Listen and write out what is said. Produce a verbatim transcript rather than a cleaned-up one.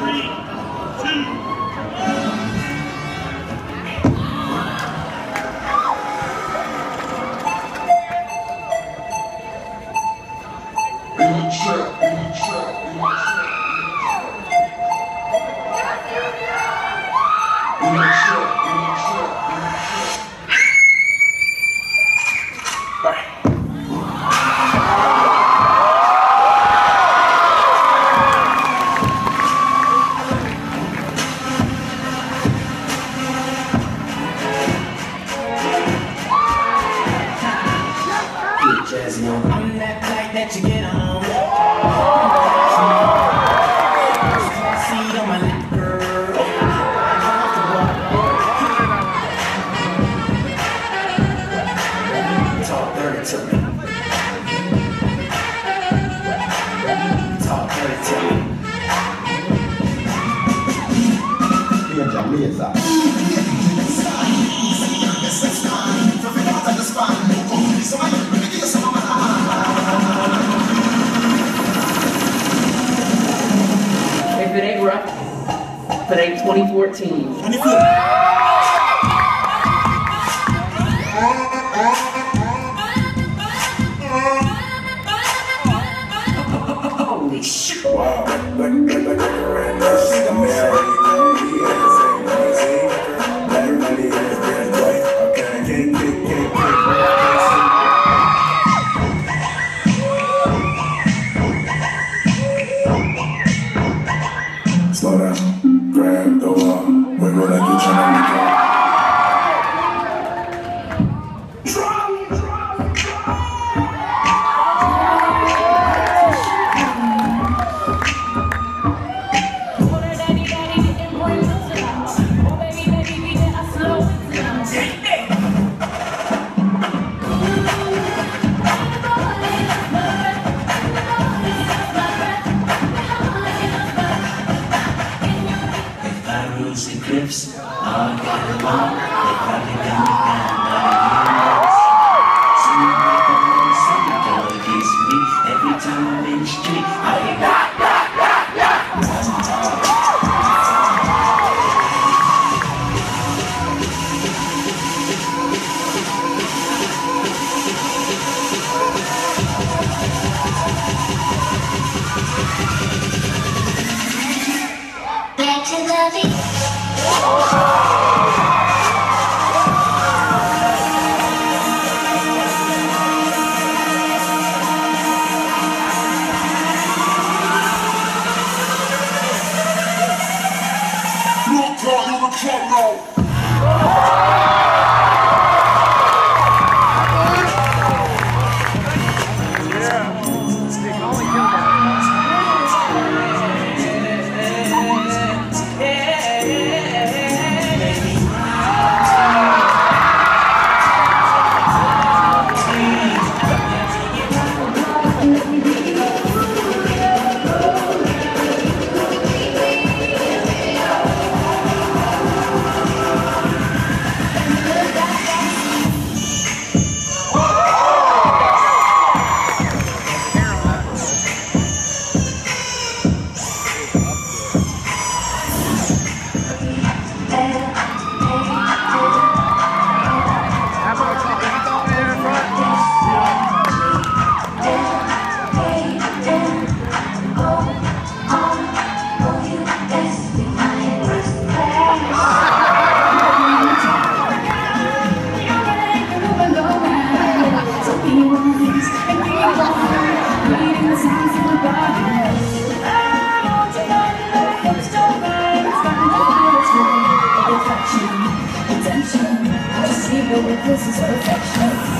I'm that flight that you get on. Seat on my lap, girl. Talk dirty to me. Talk dirty to me. Bien, ya empieza. If it ain't rough, if it ain't twenty fourteen. Holy shit. Wow. Like, like, like, like, slow down, grab the wall, wiggle like you're trying to make it. And cliffs, oh, I got them all. They probably got me down by the years. Soon like the whole city go against me. Every time I'm in the street, I ain't got, got, got, got. Back to the beat. This is perfection.